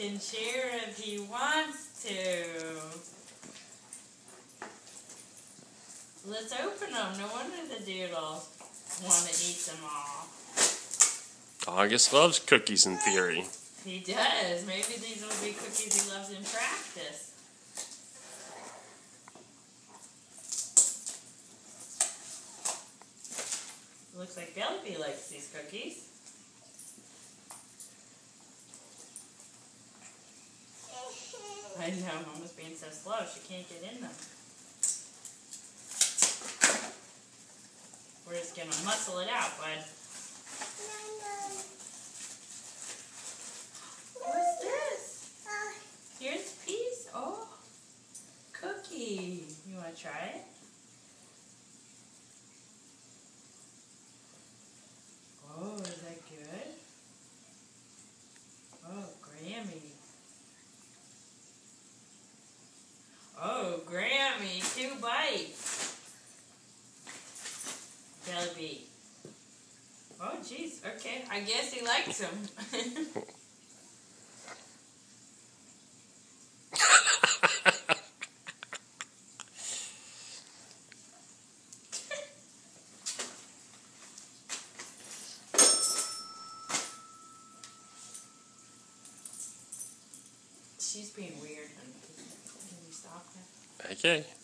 can share if he wants to. Let's open them. No wonder the doodle want to eat them all. August loves cookies in theory. He does. Maybe these will be cookies he loves in practice. Looks like Bellevue likes these cookies. I know, Mama's being so slow, she can't get in them. We're just gonna muscle it out, bud. What's this? Here's a piece. Oh, cookie. You wanna try it? Oh, is that good? Oh, Grammy. Oh, Grammy. 2 bites. Bellevue. Oh, jeez. Okay. I guess he likes them. She's being weird. Can you stop her? Okay.